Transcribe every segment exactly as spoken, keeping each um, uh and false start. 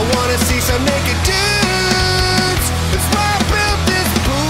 wanna see some naked dudes. That's why I built this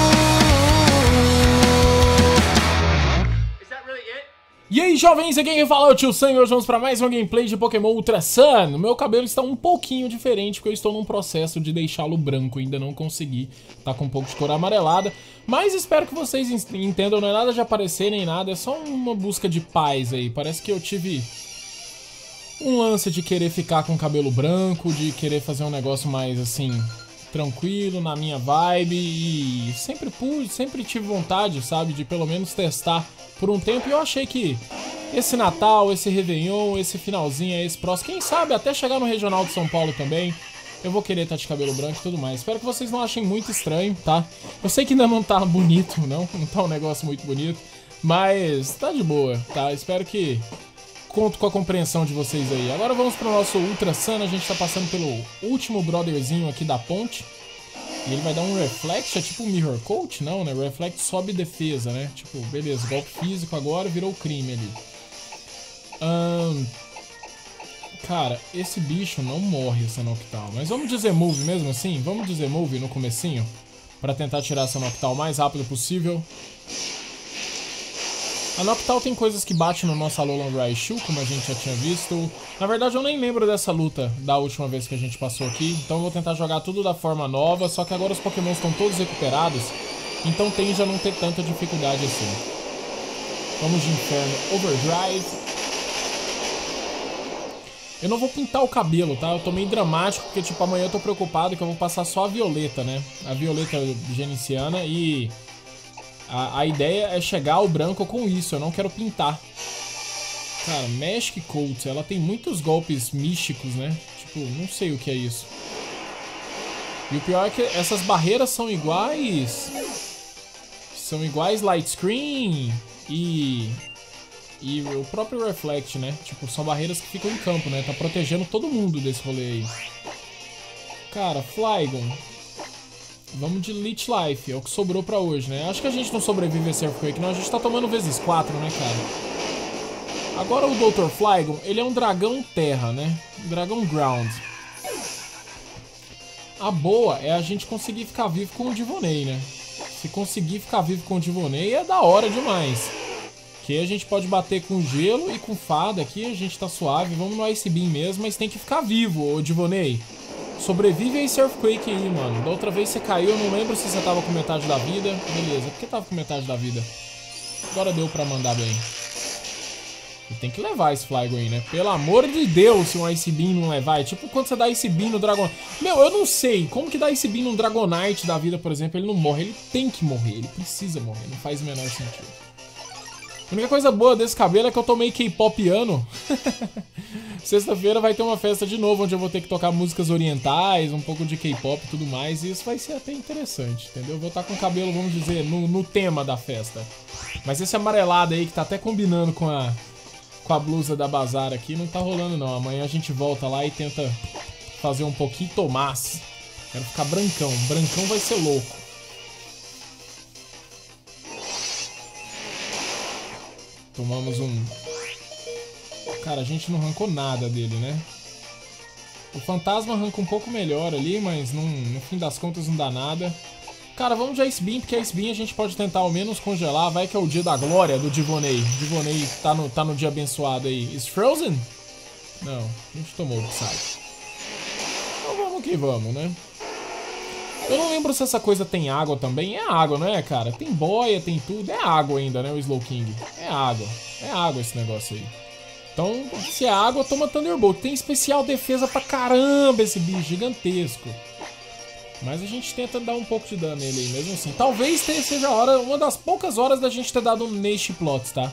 pool. Is that really it? E aí, jovens, aqui quem fala é o Tio Sam e hoje vamos para mais um gameplay de Pokémon Ultra Sun. O meu cabelo está um pouquinho diferente porque eu estou num processo de deixá-lo branco, ainda não consegui, tá com um pouco de cor amarelada. Mas espero que vocês entendam, não é nada de aparecer nem nada, é só uma busca de paz aí. Parece que eu tive um lance de querer ficar com o cabelo branco, de querer fazer um negócio mais assim, tranquilo, na minha vibe. E sempre pude, sempre tive vontade, sabe, de pelo menos testar por um tempo. E eu achei que esse Natal, esse Réveillon, esse finalzinho aí, esse próximo, quem sabe até chegar no Regional de São Paulo também, eu vou querer estar de cabelo branco e tudo mais. Espero que vocês não achem muito estranho, tá? Eu sei que ainda não tá bonito, não, não tá um negócio muito bonito, mas tá de boa, tá? Espero que conto com a compreensão de vocês aí. Agora vamos pro nosso Ultra Sun. A gente tá passando pelo último brotherzinho aqui da ponte. E ele vai dar um Reflect, é tipo um Mirror Coat? Não, né? Reflect sobe defesa, né? Tipo, beleza, golpe físico agora virou crime ali. Ahn... Cara, esse bicho não morre, essa Noctowl. Mas vamos dizer move mesmo assim? Vamos dizer move no comecinho? Pra tentar tirar essa Noctowl o mais rápido possível. A Noctowl tem coisas que batem no nosso Alolan Raichu, como a gente já tinha visto. Na verdade, eu nem lembro dessa luta da última vez que a gente passou aqui. Então eu vou tentar jogar tudo da forma nova. Só que agora os Pokémon estão todos recuperados. Então tende a não ter tanta dificuldade assim. Vamos de Inferno Overdrive. Eu não vou pintar o cabelo, tá? Eu tô meio dramático, porque tipo, amanhã eu tô preocupado que eu vou passar só a Violeta, né? A Violeta Geniciana e... A, a ideia é chegar ao branco com isso, eu não quero pintar. Cara, Magic Coat, ela tem muitos golpes místicos, né? Tipo, não sei o que é isso. E o pior é que essas barreiras são iguais... São iguais Light Screen e... E o próprio Reflect, né? Tipo, são barreiras que ficam em campo, né? Tá protegendo todo mundo desse rolê aí. Cara, Flygon. Vamos de Leech Life, é o que sobrou pra hoje, né? Acho que a gente não sobrevive a esse Earthquake, não. A gente tá tomando vezes quatro, né, cara? Agora o doutor Flygon, ele é um dragão terra, né? Um dragão ground. A boa é a gente conseguir ficar vivo com o Divonei, né? Se conseguir ficar vivo com o Divonei é da hora demais. Que a gente pode bater com gelo e com fada aqui, a gente tá suave. Vamos no Ice Beam mesmo, mas tem que ficar vivo, ô Divonei. Sobrevive a esse Earthquake aí, mano. Da outra vez você caiu, eu não lembro se você tava com metade da vida. Beleza, por que tava com metade da vida? Agora deu pra mandar bem. E tem que levar esse Flygon aí, né? Pelo amor de Deus, se um Ice Beam não levar. É tipo quando você dá Ice Beam no Dragon... Meu, eu não sei. Como que dá Ice Beam num Dragonite da vida, por exemplo? Ele não morre, ele tem que morrer. Ele precisa morrer, não faz o menor sentido. A única coisa boa desse cabelo é que eu tomei K-pop-ano. Sexta-feira vai ter uma festa de novo, onde eu vou ter que tocar músicas orientais, um pouco de K-pop e tudo mais. E isso vai ser até interessante, entendeu? Eu vou estar com o cabelo, vamos dizer, no, no tema da festa. Mas esse amarelado aí, que tá até combinando com a, com a blusa da Bazar aqui, não tá rolando não. Amanhã a gente volta lá e tenta fazer um pouquinho Tomás. Quero ficar brancão. Brancão vai ser louco. Tomamos um... Cara, a gente não arrancou nada dele, né? O fantasma arranca um pouco melhor ali, mas não, no fim das contas não dá nada. Cara, vamos de Ice Beam, porque Ice Beam a gente pode tentar ao menos congelar. Vai que é o dia da glória do Divonei. Divonei tá no, tá no dia abençoado aí. Is Frozen? Não, a gente tomou o Psyche. Então vamos que vamos, né? Eu não lembro se essa coisa tem água também. É água, não é, cara? Tem boia, tem tudo. É água ainda, né, o Slowking? É água. É água esse negócio aí. Então, se é água, toma Thunderbolt. Tem especial defesa pra caramba esse bicho, gigantesco. Mas a gente tenta dar um pouco de dano nele aí, mesmo assim. Talvez seja a hora, uma das poucas horas da gente ter dado um Nest Plots, tá?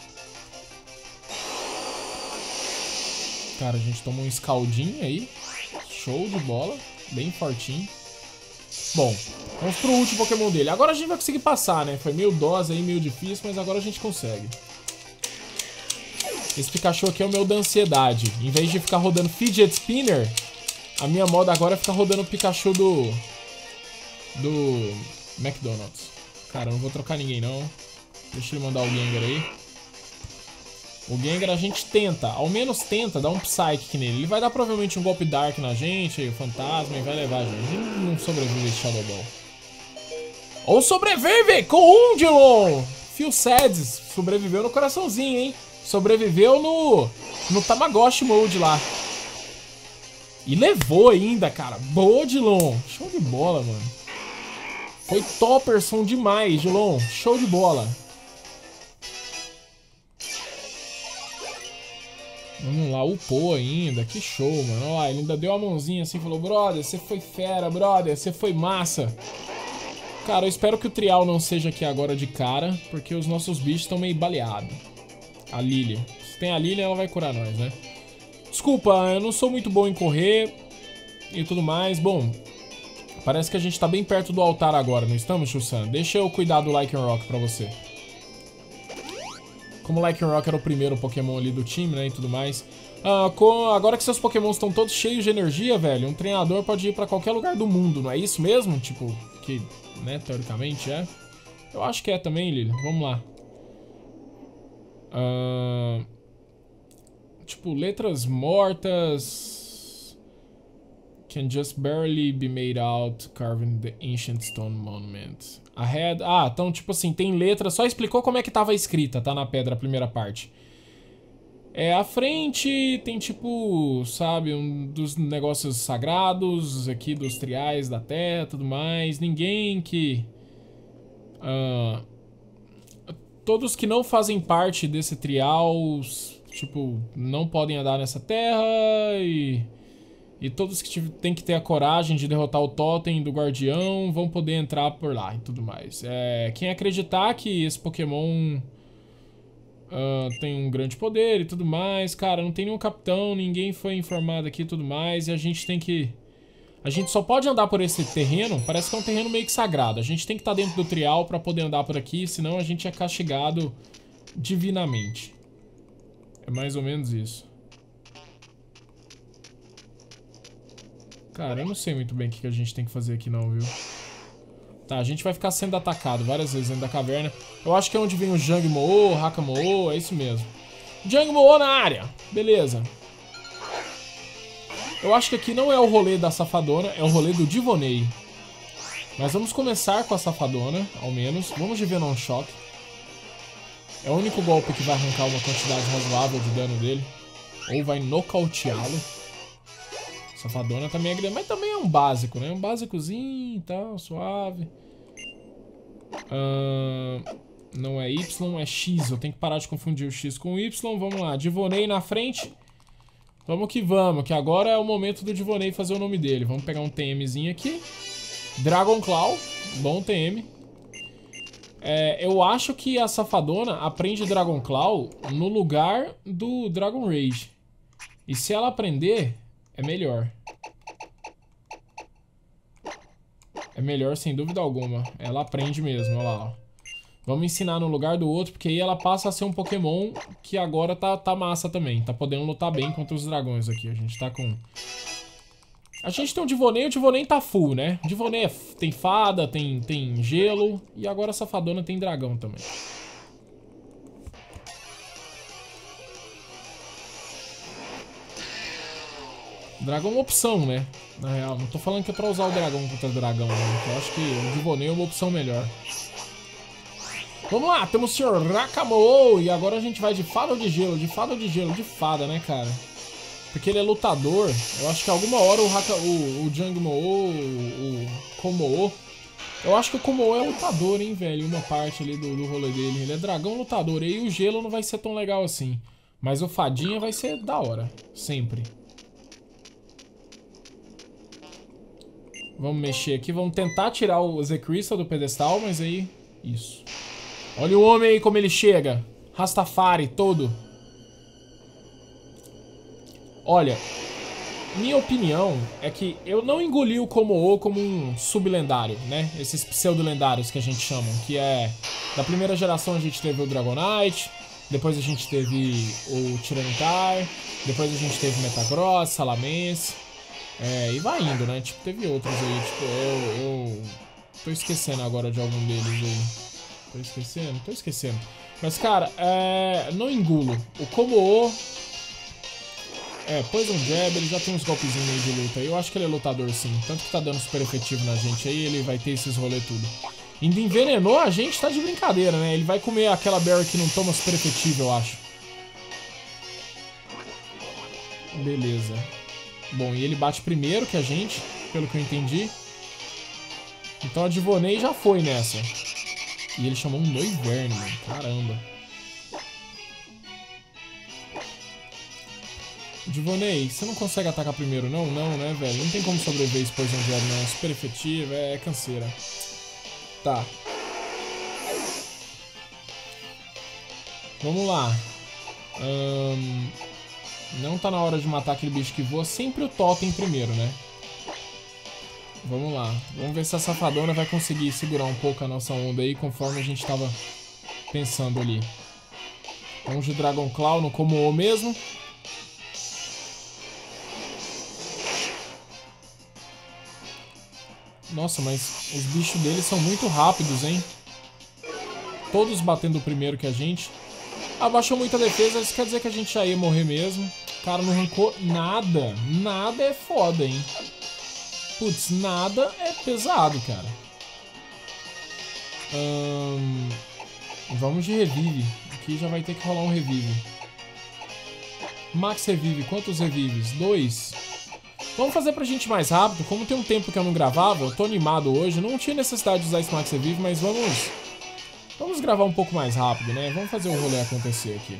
Cara, a gente tomou um escaldinho aí. Show de bola. Bem fortinho. Bom, vamos pro último Pokémon dele. Agora a gente vai conseguir passar, né? Foi meio dose aí, meio difícil, mas agora a gente consegue. Esse Pikachu aqui é o meu da ansiedade. Em vez de ficar rodando Fidget Spinner, a minha moda agora é ficar rodando o Pikachu do... Do... McDonald's. Cara, eu não vou trocar ninguém, não. Deixa ele mandar o Gengar aí. O Gengar a gente tenta, ao menos tenta dar um Psychic nele. Ele vai dar provavelmente um golpe Dark na gente, o Fantasma, e vai levar a gente. A gente não sobrevive esse Shadow Ball. Ou sobrevive com um, Dilon! Phil Sads sobreviveu no coraçãozinho, hein? Sobreviveu no, no Tamagotchi Mode lá. E levou ainda, cara. Boa, Dilon. Show de bola, mano. Foi topperson demais, Dilon. Show de bola. Vamos lá, upou ainda. Que show, mano. Olha lá, ele ainda deu a mãozinha assim e falou: brother, você foi fera, brother. Você foi massa. Cara, eu espero que o trial não seja aqui agora de cara, porque os nossos bichos estão meio baleados. A Lilia. Se tem a Lilia, ela vai curar nós, né? Desculpa, eu não sou muito bom em correr e tudo mais. Bom, parece que a gente tá bem perto do altar agora, não estamos, Chusan? Deixa eu cuidar do Lycanroc pra você. Como o Lycanroc era o primeiro Pokémon ali do time, né, e tudo mais. Ah, com, agora que seus Pokémons estão todos cheios de energia, velho, um treinador pode ir pra qualquer lugar do mundo, não é isso mesmo? Tipo, que, né, teoricamente é. Eu acho que é também, Lily. Vamos lá. Ah, tipo, letras mortas. Can just barely be made out carving the ancient stone monument. Ahead. Ah, então, tipo assim, tem letra. Só explicou como é que tava escrita, tá? Na pedra, a primeira parte. É, à frente tem, tipo, sabe, um dos negócios sagrados aqui, dos triais da terra, tudo mais. Ninguém que... Uh, todos que não fazem parte desse trial, tipo, não podem andar nessa terra e... E todos que tem que ter a coragem de derrotar o totem do guardião vão poder entrar por lá e tudo mais. É, quem acreditar que esse Pokémon uh, tem um grande poder e tudo mais, cara, não tem nenhum capitão, ninguém foi informado aqui e tudo mais, e a gente tem que... A gente só pode andar por esse terreno, parece que é um terreno meio que sagrado. A gente tem que estar dentro do trial pra poder andar por aqui, senão a gente é castigado divinamente. É mais ou menos isso. Cara, eu não sei muito bem o que a gente tem que fazer aqui não, viu? Tá, a gente vai ficar sendo atacado várias vezes dentro da caverna. Eu acho que é onde vem o Jangmo-o, o Hakamo-o, é isso mesmo. Jangmo-o na área, beleza. Eu acho que aqui não é o rolê da Safadona, é o rolê do Divonei. Mas vamos começar com a Safadona, ao menos. Vamos de Venom Shock. É o único golpe que vai arrancar uma quantidade razoável de dano dele. Ou vai nocauteá-lo. Safadona também é grande, mas também é um básico, né? Um básicozinho e tal, suave. Uh, não é Y, é X. Eu tenho que parar de confundir o X com o Y. Vamos lá, Divonei na frente. Vamos que vamos, que agora é o momento do Divonei fazer o nome dele. Vamos pegar um TMzinho aqui. Dragon Claw, bom T M. É, eu acho que a Safadona aprende Dragon Claw no lugar do Dragon Rage. E se ela aprender... É melhor. É melhor sem dúvida alguma. Ela aprende mesmo, olha lá. Ó. Vamos ensinar no lugar do outro, porque aí ela passa a ser um Pokémon que agora tá, tá massa também. Tá podendo lutar bem contra os dragões aqui. A gente tá com... A gente tem um Divonei, o Divonei tá full, né? O Divonei é, tem fada, tem, tem gelo. E agora a Safadona tem dragão também. Dragão é uma opção, né? Na real, não tô falando que é pra usar o dragão contra o dragão, né? Eu acho que o Divonei é uma opção melhor. Vamos lá, temos o senhor Hakamo-o. E agora a gente vai de fada ou de gelo? De fada ou de gelo? De fada, né, cara? Porque ele é lutador. Eu acho que alguma hora o, Haka, o, o Jangmo-o, o, o Kommo-o... Eu acho que o Kommo-o é lutador, hein, velho? Uma parte ali do, do rolê dele. Ele é dragão lutador. E aí o gelo não vai ser tão legal assim. Mas o fadinha vai ser da hora. Sempre. Vamos mexer aqui, vamos tentar tirar o Z-Crystal do pedestal, mas aí... Isso. Olha o homem aí como ele chega. Rastafari, todo. Olha, minha opinião é que eu não engoli o Kommo-o como um sublendário, né? Esses pseudo-lendários que a gente chama, que é... Da primeira geração a gente teve o Dragonite, depois a gente teve o Tyranitar, depois a gente teve Metagross, Salamence... É, e vai indo, né? Tipo, teve outros aí, tipo, eu, eu... Tô esquecendo agora de algum deles aí. Tô esquecendo? Tô esquecendo. Mas, cara, é... não engulo. O Kommo-o... É, Poison Jab, ele já tem uns golpezinhos meio de luta. Eu acho que ele é lutador, sim. Tanto que tá dando super efetivo na gente aí, ele vai ter esses rolês tudo. Ainda envenenou a gente, tá de brincadeira, né? Ele vai comer aquela berry que não toma super efetivo, eu acho. Beleza. Bom, e ele bate primeiro que a gente, pelo que eu entendi. Então a Divonei já foi nessa. E ele chamou um Noivern, mano. Caramba. Divonei, você não consegue atacar primeiro, não? Não, né, velho? Não tem como sobreviver esse Poison Jab, não. Super efetivo, é canseira. Tá. Vamos lá. Hum, não tá na hora de matar aquele bicho que voa. Sempre o totem primeiro, né? Vamos lá. Vamos ver se a safadona vai conseguir segurar um pouco a nossa onda aí, conforme a gente tava pensando ali. Vamos de Dragon Claw no Kommo-o mesmo. Nossa, mas os bichos deles são muito rápidos, hein? Todos batendo o primeiro que a gente. Abaixou muita defesa, isso quer dizer que a gente já ia morrer mesmo. Cara, não arrancou nada. Nada é foda, hein? Putz, nada é pesado, cara. Hum, vamos de revive. Aqui já vai ter que rolar um revive. Max revive, quantos revives? Dois. Vamos fazer pra gente mais rápido. Como tem um tempo que eu não gravava, eu tô animado hoje. Não tinha necessidade de usar esse Max Revive, mas vamos... Vamos gravar um pouco mais rápido, né? Vamos fazer o rolê acontecer aqui.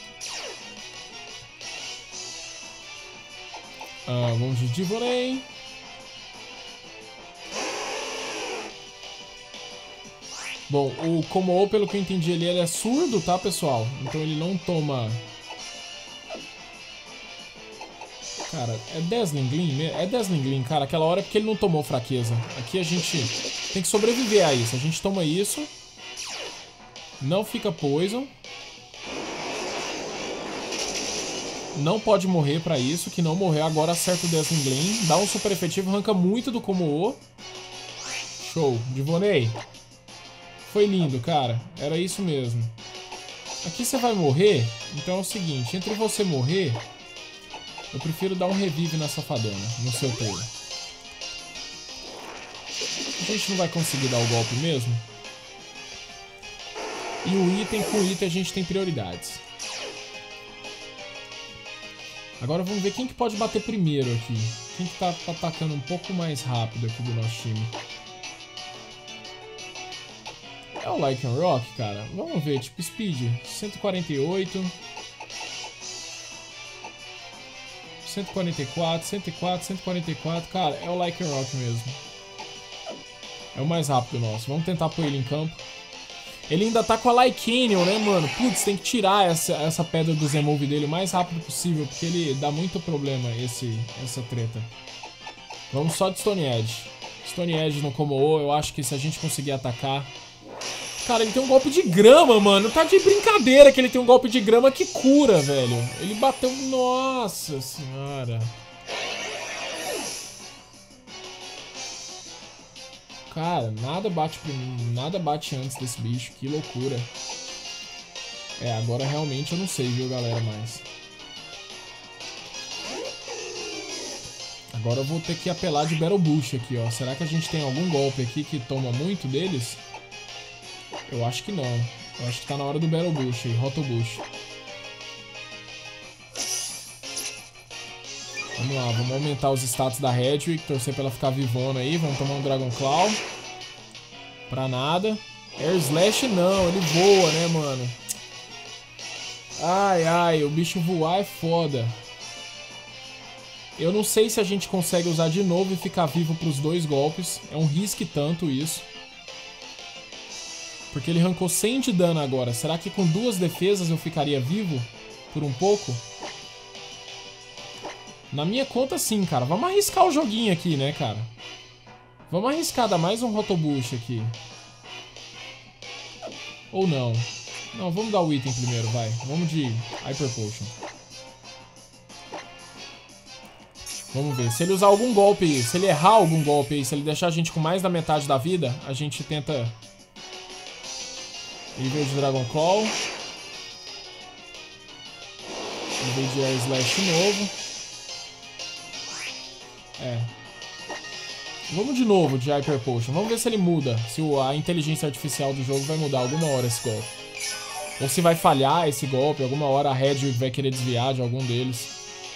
Ah, vamos de Divonei. Bom, o Kommo-o, pelo que eu entendi, ele, ele é surdo, tá, pessoal? Então ele não toma... Cara, é Dazzling Gleam? É Dazzling Gleam, cara. Aquela hora é porque ele não tomou fraqueza. Aqui a gente tem que sobreviver a isso. A gente toma isso. Não fica Poison. Não pode morrer pra isso. Que não morrer agora acerta o Dazzling Gleam. Dá um super efetivo, arranca muito do Kommo-o. Show. Divonei. Foi lindo, cara. Era isso mesmo. Aqui você vai morrer. Então é o seguinte. Entre você morrer... Eu prefiro dar um revive na safadona, no seu turno. A gente não vai conseguir dar o golpe mesmo. E o item, com o item a gente tem prioridades. Agora vamos ver quem que pode bater primeiro aqui. Quem que tá atacando um pouco mais rápido aqui do nosso time. É o Lycanroc, cara. Vamos ver, tipo speed, cento e quarenta e oito... cento e quarenta e quatro, cento e quatro, cento e quarenta e quatro. Cara, é o Lycanroc mesmo. É o mais rápido nosso. Vamos tentar pôr ele em campo. Ele ainda tá com a Lycanion, né, mano? Putz, tem que tirar essa, essa pedra do Z-Move dele o mais rápido possível, porque ele dá muito problema, esse, essa treta. Vamos só de Stone Edge. Stone Edge no Kommo-o, eu acho que se a gente conseguir atacar... Cara, ele tem um golpe de grama, mano. Tá de brincadeira que ele tem um golpe de grama que cura, velho. Ele bateu... Nossa senhora. Cara, nada bate nada bate antes desse bicho. Que loucura. É, agora realmente eu não sei, viu, galera, mais. Agora eu vou ter que apelar de Battle Bush aqui, ó. Será que a gente tem algum golpe aqui que toma muito deles? Eu acho que não. Eu acho que tá na hora do Battle Bush aí, Roto Bush. Vamos lá, vamos aumentar os status da Hedwig, torcer pra ela ficar vivona aí. Vamos tomar um Dragon Claw. Pra nada. Air Slash não, ele voa, né, mano? Ai, ai, o bicho voar é foda. Eu não sei se a gente consegue usar de novo e ficar vivo pros dois golpes. É um risco tanto isso. Porque ele arrancou cem de dano agora. Será que com duas defesas eu ficaria vivo? Por um pouco? Na minha conta sim, cara. Vamos arriscar o joguinho aqui, né, cara? Vamos arriscar, dar mais um Rotobush aqui. Ou não? Não, vamos dar o item primeiro, vai. Vamos de Hyper Potion. Vamos ver. Se ele usar algum golpe, se ele errar algum golpe aí, se ele deixar a gente com mais da metade da vida, a gente tenta... Nível de Dragon Claw. Em vez de Air Slash novo. É. Vamos de novo de Hyper Potion. Vamos ver se ele muda. Se a inteligência artificial do jogo vai mudar alguma hora esse golpe. Ou se vai falhar esse golpe. Alguma hora a Red vai querer desviar de algum deles.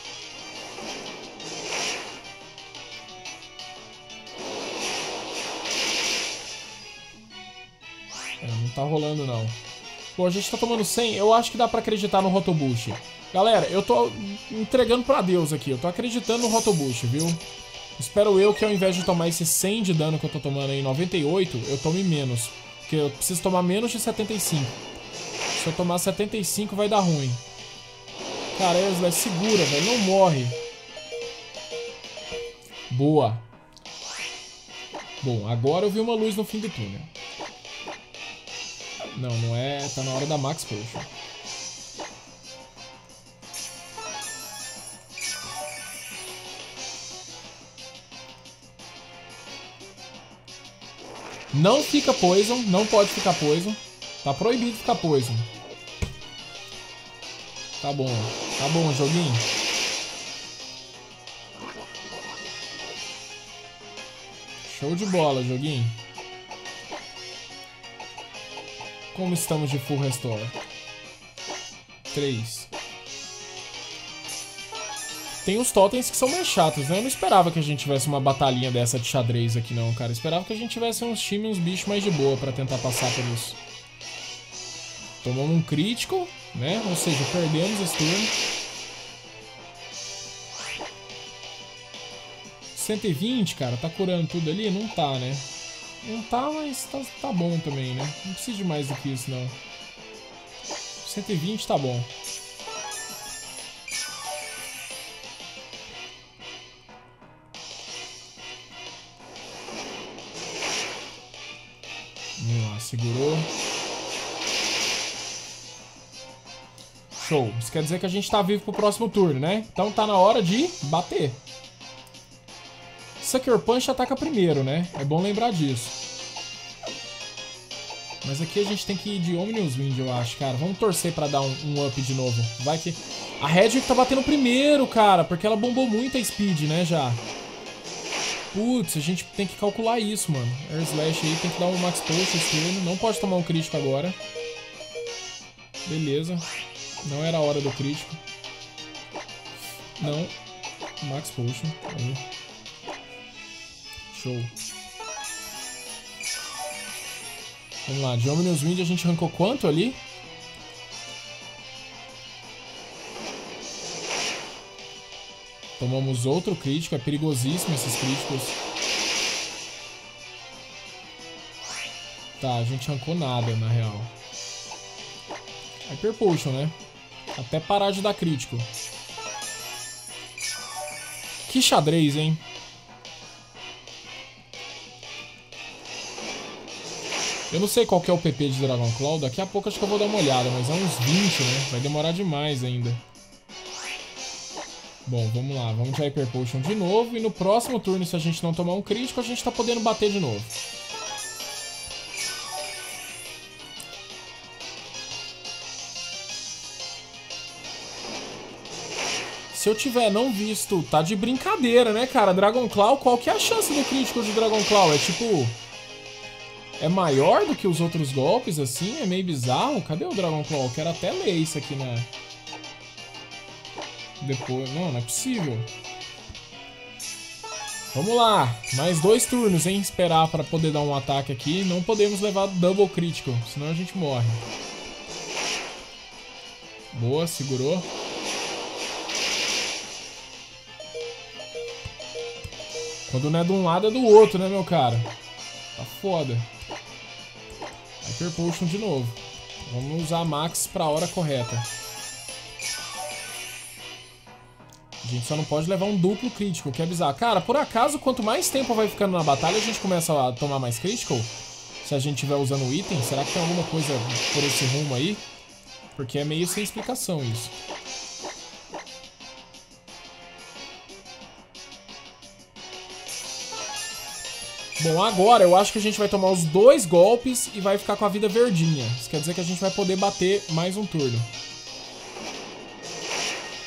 É, não tá rolando não. Pô, a gente tá tomando cem. Eu acho que dá pra acreditar no Rotobushi. Galera, eu tô entregando pra Deus aqui. Eu tô acreditando no Rotobushi, viu? Espero eu que ao invés de tomar esse cem de dano que eu tô tomando aí, noventa e oito, eu tome menos. Porque eu preciso tomar menos de setenta e cinco. Se eu tomar setenta e cinco vai dar ruim. Cara, Slash, segura, velho. Não morre. Boa. Bom, agora eu vi uma luz no fim do túnel. Não, não é... Tá na hora da Max Potion. Não fica Poison, não pode ficar Poison. Tá proibido ficar Poison. Tá bom, tá bom, joguinho. Show de bola, joguinho. Como estamos de Full Restore? três. Tem os totens que são mais chatos, né? Eu não esperava que a gente tivesse uma batalhinha dessa de xadrez aqui, não, cara. Eu esperava que a gente tivesse uns times, uns bichos mais de boa pra tentar passar por isso. Tomamos um crítico, né? Ou seja, perdemos esse turno. cento e vinte, cara, tá curando tudo ali? Não tá, né? Não tá, mas tá, tá bom também, né? Não precisa de mais do que isso, não. cento e vinte tá bom. Vamos lá, segurou. Show. Isso quer dizer que a gente tá vivo pro próximo turno, né? Então tá na hora de bater. Sucker Punch ataca primeiro, né? É bom lembrar disso. Mas aqui a gente tem que ir de Omnius Wind, eu acho, cara. Vamos torcer pra dar um, um up de novo. Vai que... A Red que tá batendo primeiro, cara. Porque ela bombou muito a Speed, né, já. Putz, a gente tem que calcular isso, mano. Air Slash aí, tem que dar um Max Potion esse turno. Não pode tomar um crítico agora. Beleza. Não era a hora do crítico. Não. Max Potion. Aí. Show. Vamos lá, de Omnius Wind a gente arrancou quanto ali? Tomamos outro crítico, é perigosíssimo esses críticos. Tá, a gente arrancou nada, na real. Hyper Potion, né? Até parar de dar crítico. Que xadrez, hein? Eu não sei qual que é o P P de Dragon Claw. Daqui a pouco acho que eu vou dar uma olhada, mas é uns vinte, né? Vai demorar demais ainda. Bom, vamos lá. Vamos de Hyper Potion de novo. E no próximo turno, se a gente não tomar um crítico, a gente tá podendo bater de novo. Se eu tiver não visto, tá de brincadeira, né, cara? Dragon Claw, qual que é a chance do crítico de Dragon Claw? É tipo... É maior do que os outros golpes, assim? É meio bizarro. Cadê o Dragon Claw? Eu quero até ler isso aqui na... Depois... Não, não é possível. Vamos lá. Mais dois turnos, hein? Esperar pra poder dar um ataque aqui. Não podemos levar double crítico, senão a gente morre. Boa, segurou. Quando não é de um lado, é do outro, né, meu cara? Tá foda. Hyper Potion de novo. Vamos usar a Max pra hora correta. A gente só não pode levar um duplo crítico, que é bizarro. Cara, por acaso, quanto mais tempo vai ficando na batalha, a gente começa a tomar mais crítico? Se a gente estiver usando o item, será que tem alguma coisa por esse rumo aí? Porque é meio sem explicação isso. Bom, agora eu acho que a gente vai tomar os dois golpes e vai ficar com a vida verdinha. Isso quer dizer que a gente vai poder bater mais um turno.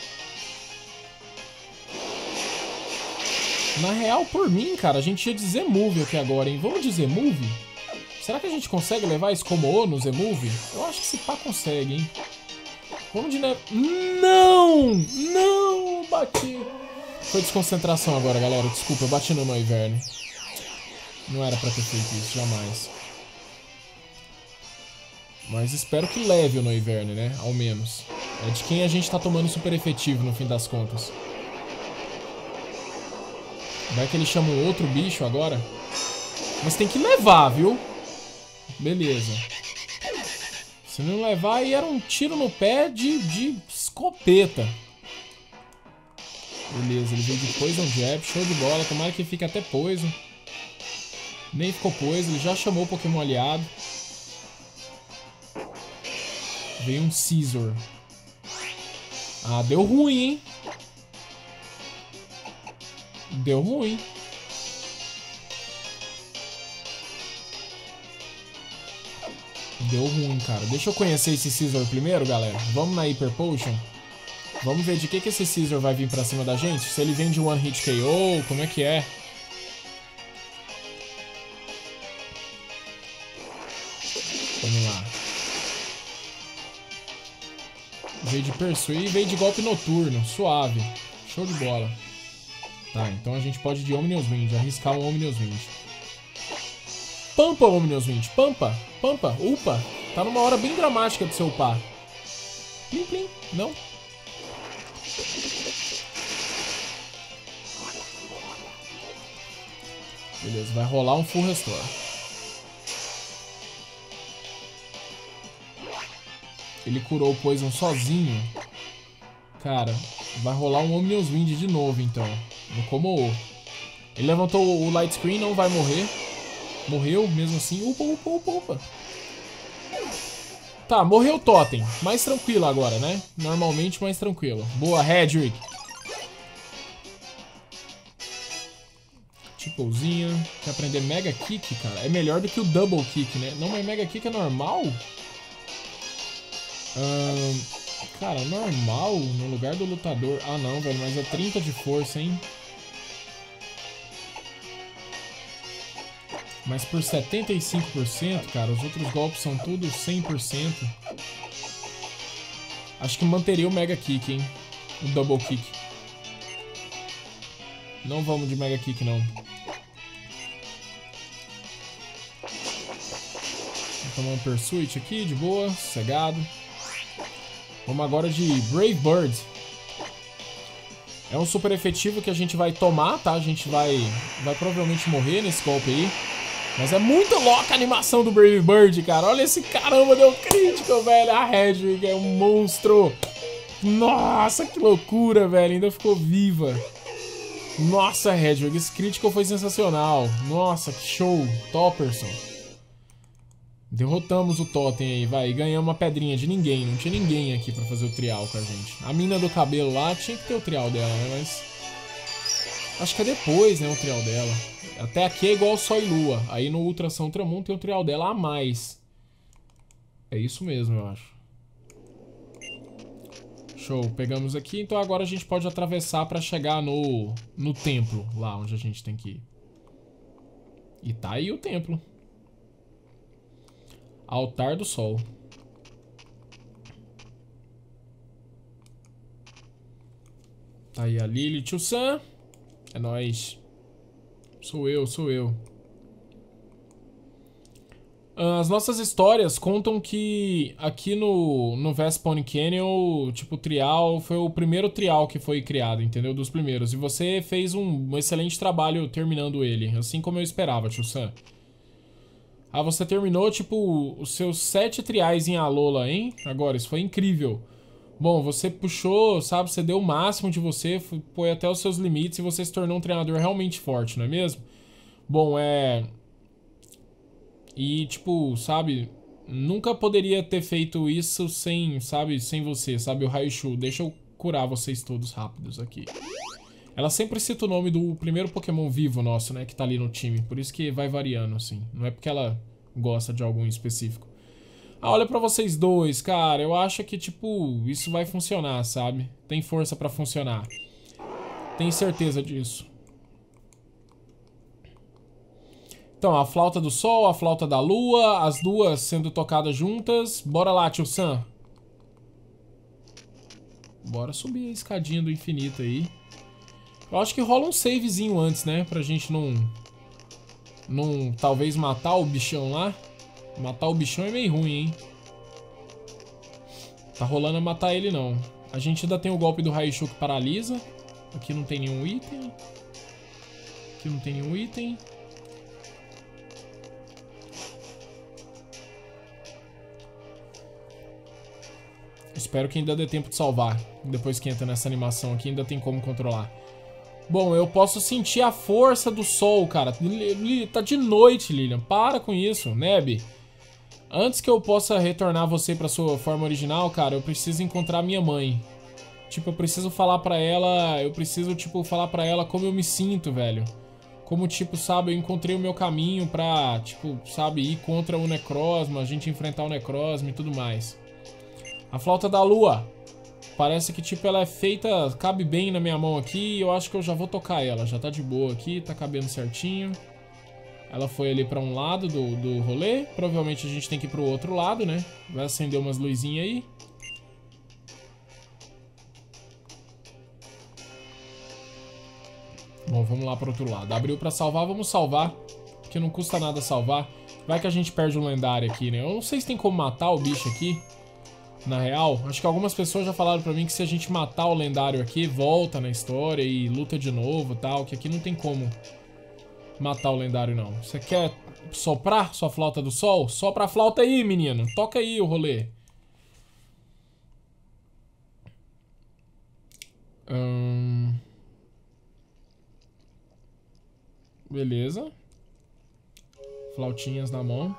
Na real, por mim, cara, a gente ia de Z-Move aqui agora, hein? Vamos de Z-Move? Será que a gente consegue levar esse Como-O no Z-Move? Eu acho que esse pá consegue, hein? Vamos de neve... Não! Não! Bati! Foi desconcentração agora, galera. Desculpa, eu bati no Noivern. Não era pra ter feito isso, jamais. Mas espero que leve o Noivern, né? Ao menos. É de quem a gente tá tomando super efetivo, no fim das contas. Vai que ele chama um outro bicho agora. Mas tem que levar, viu? Beleza. Se não levar, aí era um tiro no pé de, de escopeta. Beleza, ele veio de Poison Jab. Show de bola. Tomara que fique até Poison. Nem ficou Poison. Ele já chamou o Pokémon aliado. Veio um Scizor. Ah, deu ruim, hein? Deu ruim. Deu ruim, cara. Deixa eu conhecer esse Scizor primeiro, galera. Vamos na Hyper Potion. Vamos ver de que, que esse Scizor vai vir pra cima da gente. Se ele vem de One Hit K O, como é que é? Vamos lá. Veio de Persuade e veio de golpe noturno. Suave. Show de bola. Tá, então a gente pode ir de Omnius Wind. Arriscar um Omnius Wind. Pampa, Omnius Wind. Pampa. Pampa. Upa. Tá numa hora bem dramática de seu upar. Plim, plim. Não. Beleza, vai rolar um Full Restore. Ele curou o Poison sozinho. Cara, vai rolar um Omnius Wind de novo, então. No Como-O. Ele levantou o Light Screen, não vai morrer. Morreu, mesmo assim. Upa, upa, upa, upa. Tá, morreu o Totem. Mais tranquilo agora, né? Normalmente mais tranquilo. Boa, Hedrick. Tiplezinha. Quer aprender Mega Kick, cara? É melhor do que o Double Kick, né? Não, mas Mega Kick é normal? Hum, cara, normal no lugar do lutador. Ah, não, velho, mas é trinta de força, hein? Mas por setenta e cinco por cento, cara, os outros golpes são tudo cem por cento. Acho que manteria o Mega Kick, hein? O Double Kick. Não vamos de Mega Kick, não. Vou tomar um Pursuit aqui, de boa, sossegado. Vamos agora de Brave Bird. É um super efetivo que a gente vai tomar, tá? A gente vai, vai provavelmente morrer nesse golpe aí. Mas é muito louca a animação do Brave Bird, cara. Olha esse caramba, deu crítico, velho. A Hedwig é um monstro. Nossa, que loucura, velho. Ainda ficou viva. Nossa, Hedwig, esse crítico foi sensacional. Nossa, que show. Topperson. Derrotamos o Totem aí, vai. E ganhamos uma pedrinha de ninguém. Não tinha ninguém aqui pra fazer o trial com a gente. A mina do cabelo lá tinha que ter o trial dela, né? Mas... acho que é depois, né, o trial dela. Até aqui é igual Sol e Lua. Aí no Ultração Ultramundo tem o trial dela a mais. É isso mesmo, eu acho. Show, pegamos aqui. Então agora a gente pode atravessar pra chegar no, no templo. Lá onde a gente tem que ir. E tá aí o templo. Altar do Sol. Tá aí a Lily Tio-san. É nóis. Sou eu, sou eu. As nossas histórias contam que aqui no, no Vespone Canyon, tipo, o trial foi o primeiro trial que foi criado, entendeu? Dos primeiros. E você fez um, um excelente trabalho terminando ele, assim como eu esperava, Tio-san. Ah, você terminou, tipo, os seus sete triais em Alola, hein? Agora, isso foi incrível. Bom, você puxou, sabe, você deu o máximo de você, foi até os seus limites e você se tornou um treinador realmente forte, não é mesmo? Bom, é... E, tipo, sabe, nunca poderia ter feito isso sem, sabe, sem você, sabe, o Raichu. Deixa eu curar vocês todos rápidos aqui. Ela sempre cita o nome do primeiro Pokémon vivo nosso, né, que tá ali no time. Por isso que vai variando, assim. Não é porque ela gosta de algum específico. Ah, olha pra vocês dois, cara. Eu acho que, tipo, isso vai funcionar, sabe? Tem força pra funcionar. Tenho certeza disso. Então, a flauta do sol, a flauta da lua, as duas sendo tocadas juntas. Bora lá, tio Sam. Bora subir a escadinha do infinito aí. Eu acho que rola um savezinho antes, né? Pra gente não... Não, talvez matar o bichão lá. Matar o bichão é meio ruim, hein? Tá rolando a matar ele, não. A gente ainda tem o golpe do Raichu que paralisa. Aqui não tem nenhum item. Aqui não tem nenhum item. Espero que ainda dê tempo de salvar. Depois que entra nessa animação aqui, ainda tem como controlar. Bom, eu posso sentir a força do sol, cara. Tá de noite, Lilian. Para com isso, Neb. Antes que eu possa retornar você pra sua forma original, cara, eu preciso encontrar minha mãe. Tipo, eu preciso falar pra ela... Eu preciso, tipo, falar pra ela como eu me sinto, velho. Como, tipo, sabe, eu encontrei o meu caminho pra, tipo, sabe, ir contra o Necrozma, a gente enfrentar o Necrozma e tudo mais. A flauta da lua. Parece que, tipo, ela é feita... Cabe bem na minha mão aqui e eu acho que eu já vou tocar ela. Já tá de boa aqui, tá cabendo certinho. Ela foi ali pra um lado do, do rolê. Provavelmente a gente tem que ir pro outro lado, né? Vai acender umas luzinhas aí. Bom, vamos lá pro outro lado. Abriu pra salvar, vamos salvar. Porque não custa nada salvar. Vai que a gente perde um lendário aqui, né? Eu não sei se tem como matar o bicho aqui. Na real, acho que algumas pessoas já falaram pra mim que se a gente matar o lendário aqui, volta na história e luta de novo e tal, que aqui não tem como matar o lendário, não. Você quer soprar sua flauta do sol? Sopra a flauta aí, menino. Toca aí o rolê. Hum... Beleza. Flautinhas na mão.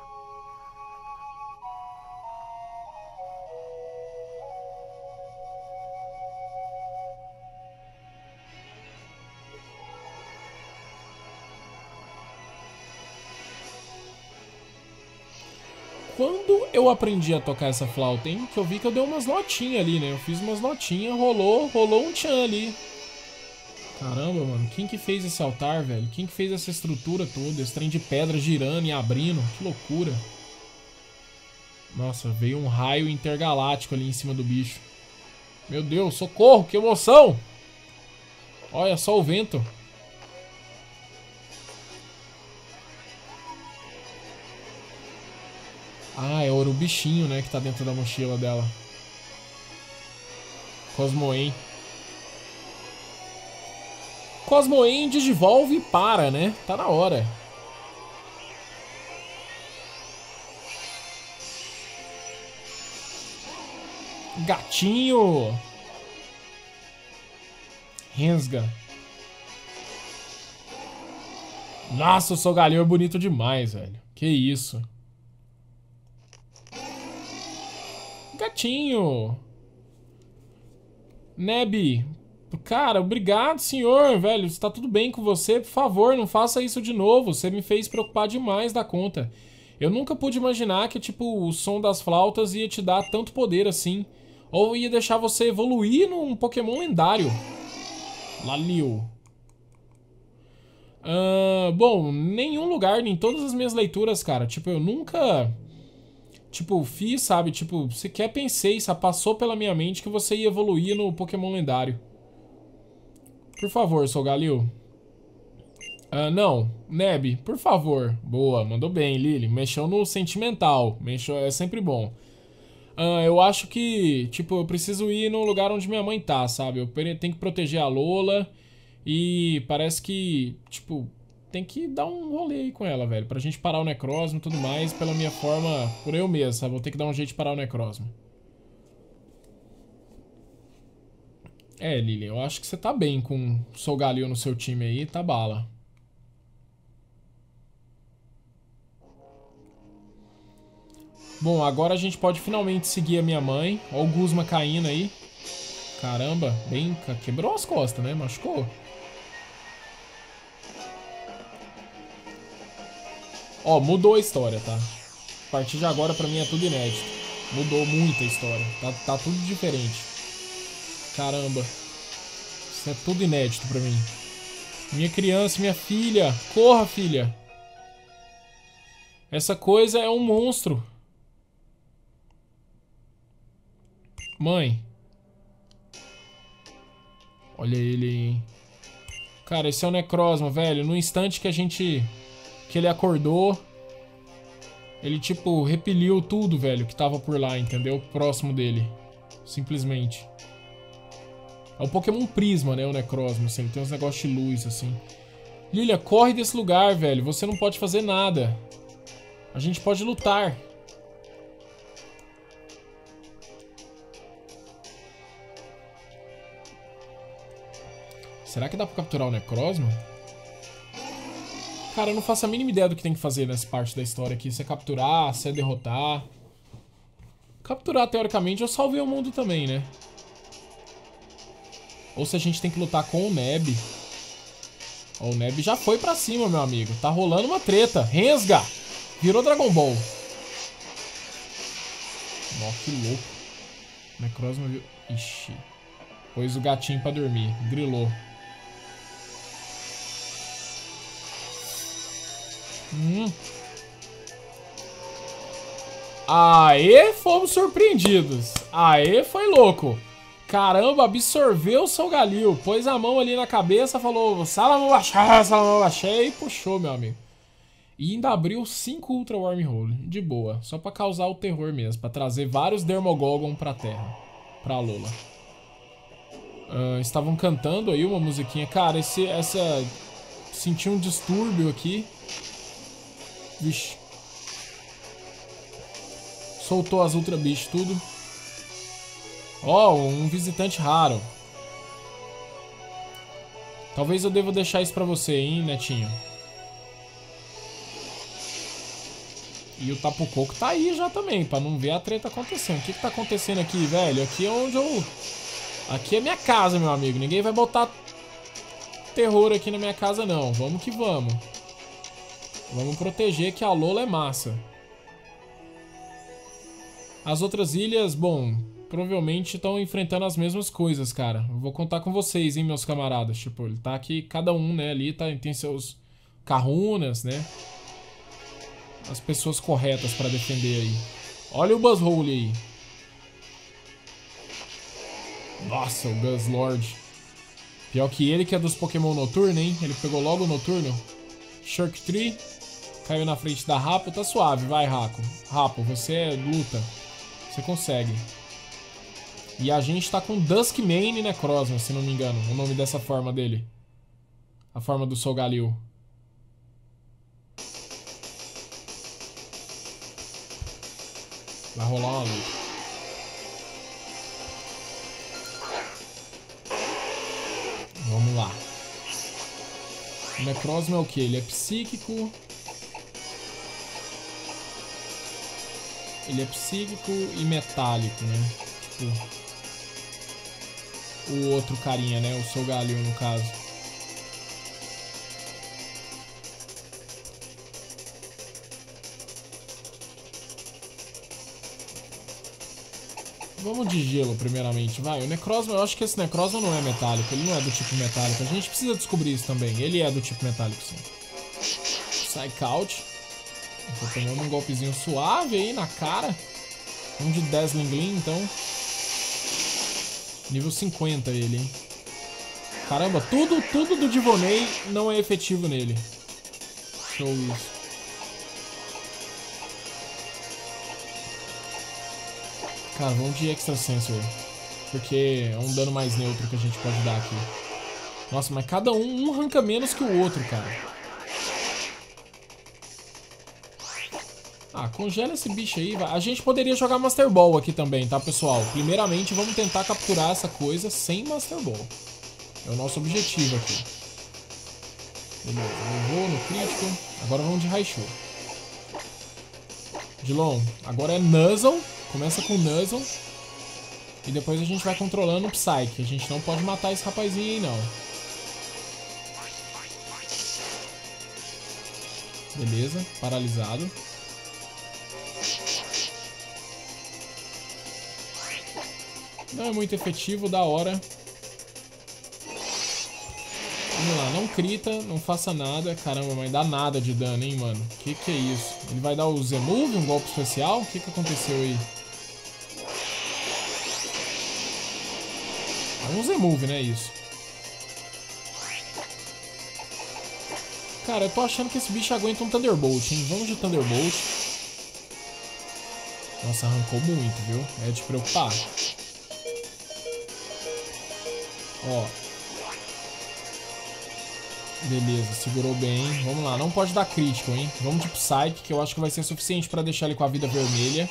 Quando eu aprendi a tocar essa flauta, hein? Que eu vi que eu dei umas notinhas ali, né? Eu fiz umas notinhas, rolou, rolou um tchan ali. Caramba, mano. Quem que fez esse altar, velho? Quem que fez essa estrutura toda? Esse trem de pedra girando e abrindo? Que loucura. Nossa, veio um raio intergaláctico ali em cima do bicho. Meu Deus, socorro, que emoção! Olha só o vento. Ah, é o bichinho, né, que tá dentro da mochila dela. Cosmoem. Cosmoem digivolve e para, né? Tá na hora. Gatinho. Rensga. Nossa, o Solgaleo é bonito demais, velho. Que isso. Gatinho. Neb. Cara, obrigado, senhor, velho. Está tudo bem com você? Por favor, não faça isso de novo. Você me fez preocupar demais da conta. Eu nunca pude imaginar que, tipo, o som das flautas ia te dar tanto poder assim. Ou ia deixar você evoluir num Pokémon lendário. Laliu. Uh, bom, nenhum lugar, em todas as minhas leituras, cara. Tipo, eu nunca... Tipo, fiz, sabe? Tipo, sequer pensei, sabe? Passou pela minha mente que você ia evoluir no Pokémon lendário. Por favor, Solgaleo. Ah, não. Neb, por favor. Boa, mandou bem, Lily. Mexeu no sentimental. Mexeu, é sempre bom. Ah, eu acho que, tipo, eu preciso ir no lugar onde minha mãe tá, sabe? Eu tenho que proteger a Lola. E parece que, tipo, tem que dar um rolê aí com ela, velho. Pra gente parar o Necrozma e tudo mais, pela minha forma, por eu mesmo, sabe? Vou ter que dar um jeito de parar o Necrozma. É, Lily, eu acho que você tá bem com o Solgaleo no seu time aí, tá bala. Bom, agora a gente pode finalmente seguir a minha mãe. Ó o Guzma caindo aí. Caramba, bem... Quebrou as costas, né? Machucou. Ó, mudou a história, tá? A partir de agora, pra mim, é tudo inédito. Mudou muito a história. Tá, tá tudo diferente. Caramba. Isso é tudo inédito pra mim. Minha criança, minha filha. Corra, filha. Essa coisa é um monstro. Mãe. Olha ele aí, hein? Cara, esse é o Necrozma, velho. No instante que a gente... Que ele acordou... Ele, tipo, repeliu tudo, velho, que tava por lá, entendeu? Próximo dele. Simplesmente. É o Pokémon Prisma, né? O Necrozma, assim. Ele tem uns negócios de luz, assim. Lilia, corre desse lugar, velho. Você não pode fazer nada. A gente pode lutar. Será que dá pra capturar o Necrozma? Cara, eu não faço a mínima ideia do que tem que fazer nessa parte da história aqui. Se é capturar, se é derrotar. Capturar, teoricamente, eu salvei o mundo também, né? Ou se a gente tem que lutar com o Neb. Ó, o Neb já foi pra cima, meu amigo. Tá rolando uma treta. Rensga! Virou Dragon Ball. Ó, que louco. Necrozma viu... Ixi. Pôs o gatinho pra dormir. Grilou. Hum. Aê, fomos surpreendidos. Aê, foi louco. Caramba, absorveu o Solgaleo. Pôs a mão ali na cabeça, falou Salamobachá, Salamobachá e puxou, meu amigo. E ainda abriu cinco Ultra Wormhole. De boa, só pra causar o terror mesmo. Pra trazer vários Dermogogon pra terra. Pra Alola. Uh, estavam cantando aí uma musiquinha. Cara, esse, essa... Senti um distúrbio aqui. Vixe. Soltou as Ultra Beast tudo. Ó, oh, um visitante raro. Talvez eu deva deixar isso pra você, hein, Netinho. E o Tapu Koko tá aí já também, pra não ver a treta acontecendo. O que que tá acontecendo aqui, velho? Aqui é onde eu... Aqui é minha casa, meu amigo. Ninguém vai botar terror aqui na minha casa, não. Vamos que vamos. Vamos proteger que a Alola é massa. As outras ilhas, bom, provavelmente estão enfrentando as mesmas coisas, cara. Eu vou contar com vocês, hein, meus camaradas. Tipo, ele tá aqui, cada um, né, ali tá, tem seus Karunas, né? As pessoas corretas pra defender aí. Olha o Buzzwole aí. Nossa, o Guzzlord. Pior que ele, que é dos Pokémon Noturno, hein? Ele pegou logo o Noturno. Shark-Tree. Caiu na frente da Rapo. Tá suave, vai, Raco. Rapo, você luta. Você consegue. E a gente tá com Duskmane Necrozma, se não me engano. O nome dessa forma dele. A forma do Solgaleo. Vai rolar uma luta. Vamos lá. O Necrozma é o que? Ele é psíquico. Ele é psíquico e metálico, né? Tipo, o outro carinha, né? O Solgaleo, no caso. Vamos de gelo, primeiramente. Vai, o Necrozma, eu acho que esse Necrozma não é metálico. Ele não é do tipo metálico. A gente precisa descobrir isso também. Ele é do tipo metálico, sim. Psych-Out. Tô tomando um golpezinho suave aí na cara. Um de dez Lingling, então. Nível cinquenta ele, hein. Caramba, tudo, tudo do Divonei não é efetivo nele. Show isso. Cara, vamos de Extra Sensor. Porque é um dano mais neutro que a gente pode dar aqui. Nossa, mas cada um, um arranca menos que o outro, cara. Ah, congela esse bicho aí. Vai. A gente poderia jogar Master Ball aqui também, tá, pessoal? Primeiramente, vamos tentar capturar essa coisa sem Master Ball. É o nosso objetivo aqui. Beleza, levou no crítico. Agora vamos de Raichu. Dilon, agora é Nuzzle. Começa com Nuzzle. E depois a gente vai controlando o Psyche. A gente não pode matar esse rapazinho aí, não. Beleza, paralisado. Não é muito efetivo, da hora. Vamos lá, não crita, não faça nada. Caramba, mas dá nada de dano, hein, mano. Que que é isso? Ele vai dar o Z-Move, um golpe especial? O que que aconteceu aí? É um Z-Move, né, isso? Cara, eu tô achando que esse bicho aguenta um Thunderbolt, hein? Vamos de Thunderbolt. Nossa, arrancou muito, viu? É de preocupar. Ó. Beleza, segurou bem. Vamos lá, não pode dar crítico, hein? Vamos de Psyche, que eu acho que vai ser suficiente pra deixar ele com a vida vermelha.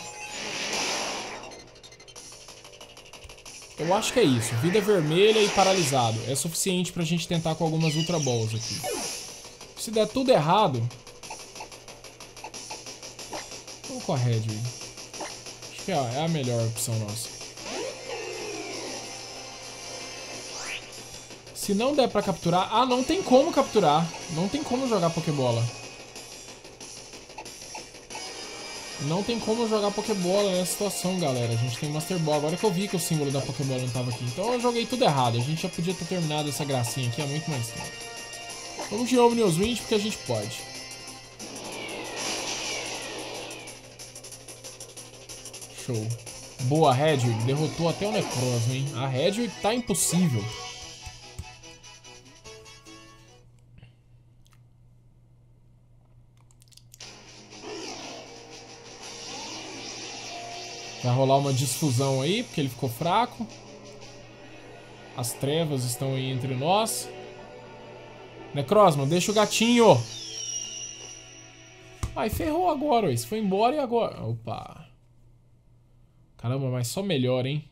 Eu acho que é isso. Vida vermelha e paralisado. É suficiente pra gente tentar com algumas Ultra Balls aqui. Se der tudo errado... Vamos com a Red aí. Acho que é a melhor opção nossa. Se não der pra capturar... Ah, não tem como capturar. Não tem como jogar Pokébola. Não tem como jogar Pokébola nessa situação, galera. A gente tem Master Ball. Agora que eu vi que o símbolo da Pokébola não tava aqui. Então eu joguei tudo errado. A gente já podia ter terminado essa gracinha aqui há muito mais tempo. Vamos de Omnius Wind porque a gente pode. Show. Boa, Hedwig. Derrotou até o Necrozma, hein? A Hedwig tá impossível. Vai rolar uma desfusão aí, porque ele ficou fraco. As trevas estão aí entre nós. Necrozma, deixa o gatinho. Ai, ferrou agora, isso foi embora e agora... Opa. Caramba, mas só melhor, hein?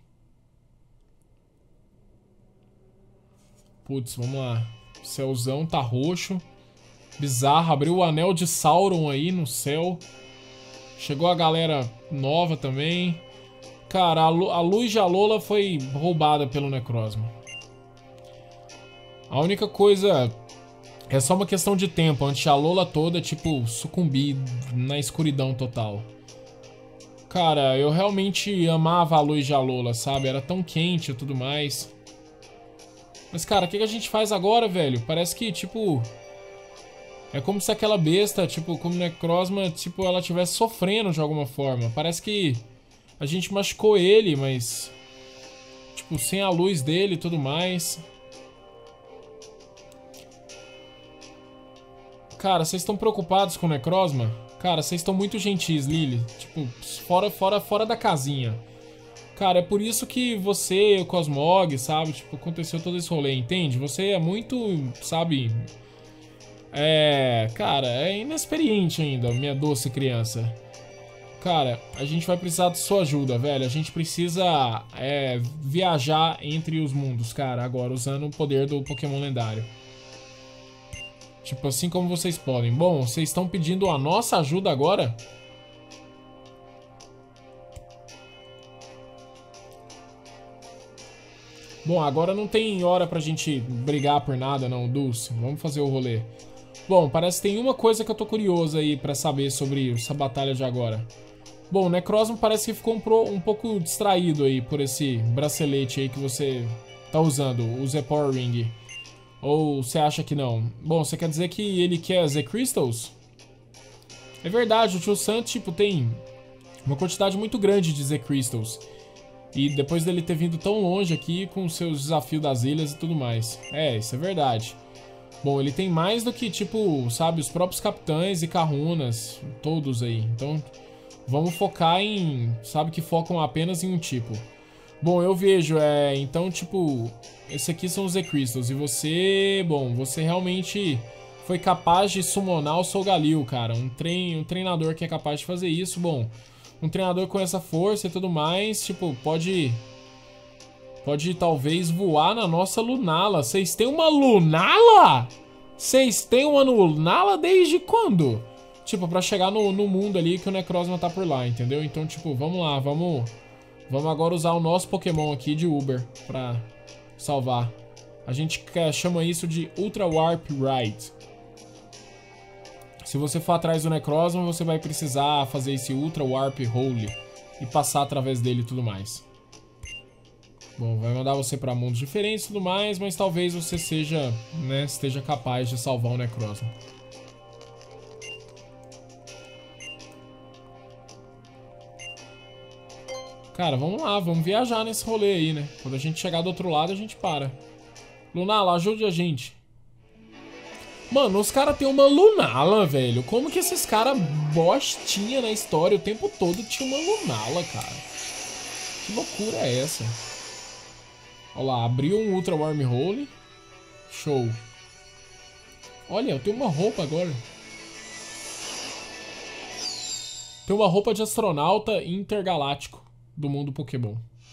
Putz, vamos lá. O céuzão tá roxo. Bizarro, abriu o anel de Sauron aí no céu. Chegou a galera nova também. Cara, a, Lu a luz de Alola foi roubada pelo Necrozma. A única coisa... É só uma questão de tempo, antes a Alola toda, tipo, sucumbir na escuridão total. Cara, eu realmente amava a luz de Alola, sabe? Era tão quente e tudo mais. Mas, cara, o que, que a gente faz agora, velho? Parece que, tipo... É como se aquela besta, tipo, como Necrozma, tipo, ela estivesse sofrendo de alguma forma. Parece que a gente machucou ele, mas... Tipo, sem a luz dele e tudo mais... Cara, vocês estão preocupados com o Necrozma? Cara, vocês estão muito gentis, Lily. Tipo, fora, fora, fora da casinha. Cara, é por isso que você, o Cosmog, sabe? Tipo, aconteceu todo esse rolê, entende? Você é muito, sabe... É... Cara, é inexperiente ainda, minha doce criança. Cara, a gente vai precisar de sua ajuda, velho. A gente precisa é, viajar entre os mundos, cara, agora, usando o poder do Pokémon lendário. Tipo, assim como vocês podem. Bom, vocês estão pedindo a nossa ajuda agora? Bom, agora não tem hora pra gente brigar por nada, não, Dulce. Vamos fazer o rolê. Bom, parece que tem uma coisa que eu tô curioso aí pra saber sobre essa batalha de agora. Bom, o Necrozma parece que ficou um, um pouco distraído aí por esse bracelete aí que você tá usando, o Z-Power Ring. Ou você acha que não? Bom, você quer dizer que ele quer Z-Crystals? É verdade, o Tio Sam, tipo, tem uma quantidade muito grande de Z-Crystals. E depois dele ter vindo tão longe aqui com os seus desafios das ilhas e tudo mais. É, isso é verdade. Bom, ele tem mais do que, tipo, sabe, os próprios capitães e Karunas, todos aí. Então, vamos focar em, sabe, que focam apenas em um tipo. Bom, eu vejo, é, então, tipo, esse aqui são os Z-Crystals. E você, bom, você realmente foi capaz de summonar o Solgaleo, cara. Um, trein, um treinador que é capaz de fazer isso, bom, um treinador com essa força e tudo mais, tipo, pode, pode talvez voar na nossa Lunala. Vocês têm uma Lunala? Vocês têm uma Lunala desde quando? Tipo, pra chegar no, no mundo ali que o Necrozma tá por lá, entendeu? Então, tipo, vamos lá, vamos... Vamos agora usar o nosso Pokémon aqui de Uber pra salvar. A gente chama isso de Ultra Warp Ride. Se você for atrás do Necrozma, você vai precisar fazer esse Ultra Warp Hole e passar através dele e tudo mais. Bom, vai mandar você pra mundos diferentes e tudo mais, mas talvez você seja, né, esteja capaz de salvar o Necrozma. Cara, vamos lá, vamos viajar nesse rolê aí, né? Quando a gente chegar do outro lado, a gente para. Lunala, ajude a gente. Mano, os caras têm uma Lunala, velho. Como que esses caras bostinha na história o tempo todo tinha uma Lunala, cara? Que loucura é essa? Olha lá, abriu um Ultra Wormhole. Show. Olha, eu tenho uma roupa agora. Tenho uma roupa de astronauta intergaláctico do mundo Pokémon.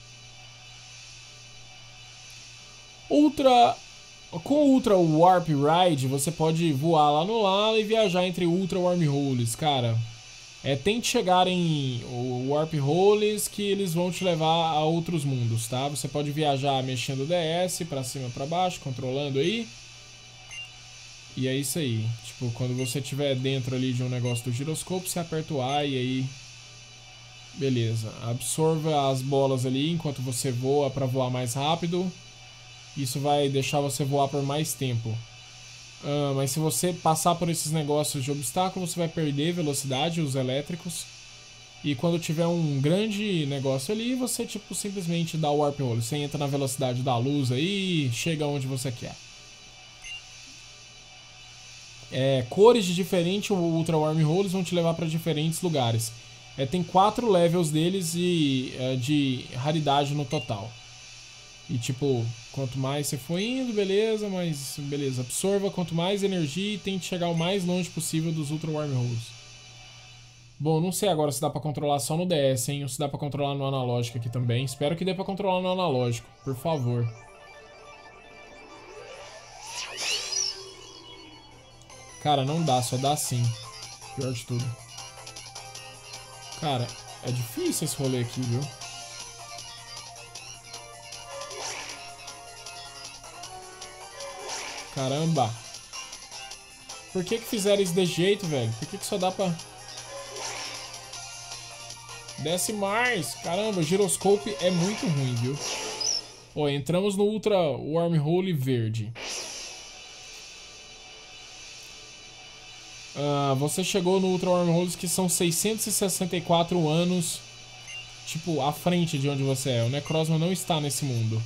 Ultra... Com o Ultra Warp Ride, você pode voar lá no lado e viajar entre Ultra Wormholes, cara. É, tente chegar em Warp Holes que eles vão te levar a outros mundos, tá? Você pode viajar mexendo o D S pra cima, pra baixo, controlando aí. E é isso aí. Tipo, quando você estiver dentro ali de um negócio do giroscopo, você aperta o A e aí... Beleza. Absorva as bolas ali enquanto você voa pra voar mais rápido. Isso vai deixar você voar por mais tempo. Ah, mas se você passar por esses negócios de obstáculo, você vai perder velocidade, os elétricos. E quando tiver um grande negócio ali, você tipo simplesmente dá o Warp Hole. Você entra na velocidade da luz aí e chega onde você quer. É, cores de diferente Ultra Wormholes vão te levar para diferentes lugares. É, tem quatro levels deles e é, de raridade no total. E tipo, quanto mais você for indo, beleza, mas beleza, absorva quanto mais energia e tente chegar o mais longe possível dos Ultra Wormholes. Bom, não sei agora se dá pra controlar só no D S, hein, ou se dá pra controlar no analógico aqui também. Espero que dê pra controlar no analógico, por favor. Cara, não dá, só dá assim. Pior de tudo. Cara, é difícil esse rolê aqui, viu? Caramba. Por que que fizeram isso desse jeito, velho? Por que que só dá pra... Desce mais. Caramba, o giroscope é muito ruim, viu? Ó, entramos no Ultra Wormhole verde. Ah, você chegou no Ultra Wormholes que são seiscentos e sessenta e quatro anos, tipo, à frente de onde você é. O Necrozma não está nesse mundo.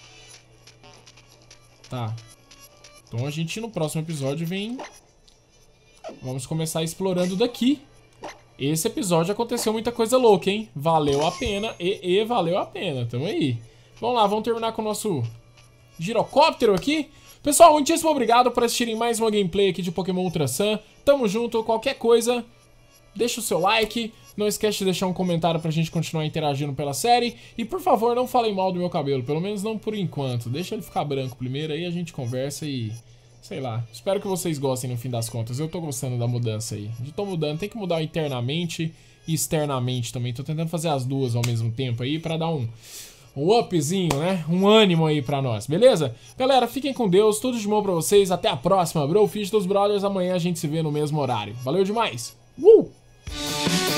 Tá. Então a gente no próximo episódio vem... Vamos começar explorando daqui. Esse episódio aconteceu muita coisa louca, hein? Valeu a pena e, e valeu a pena. Tamo aí. Vamos lá, vamos terminar com o nosso girocóptero aqui. Pessoal, muitíssimo obrigado por assistirem mais uma gameplay aqui de Pokémon Ultra Sun. Tamo junto, qualquer coisa, deixa o seu like. Não esquece de deixar um comentário pra gente continuar interagindo pela série. E por favor, não falem mal do meu cabelo, pelo menos não por enquanto. Deixa ele ficar branco primeiro, aí a gente conversa e... Sei lá, espero que vocês gostem no fim das contas. Eu tô gostando da mudança aí. Eu tô mudando, tem que mudar internamente e externamente também. Tô tentando fazer as duas ao mesmo tempo aí pra dar um... Um upzinho, né? Um ânimo aí pra nós, beleza? Galera, fiquem com Deus, tudo de bom pra vocês. Até a próxima, Bro Fish dos Brothers. Amanhã a gente se vê no mesmo horário. Valeu demais! Uh!